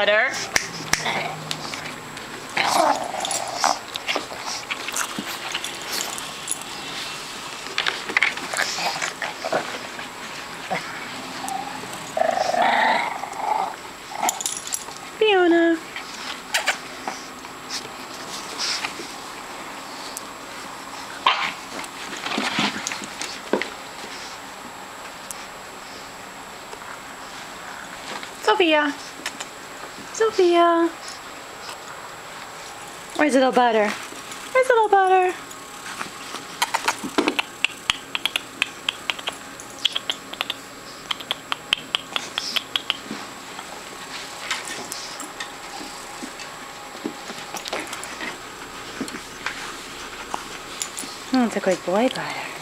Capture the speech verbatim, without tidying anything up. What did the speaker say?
butter. Fiona. Sophia. Sophia. Where's little butter? Where's little butter? Oh, it's a good boy, butter.